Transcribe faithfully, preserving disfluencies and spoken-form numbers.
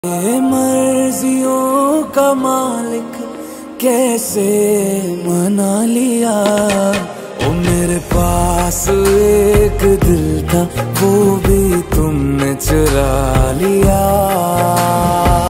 ये मर्जियों का मालिक कैसे मना लिया। ओ मेरे पास एक दिल था वो भी तुमने चुरा लिया।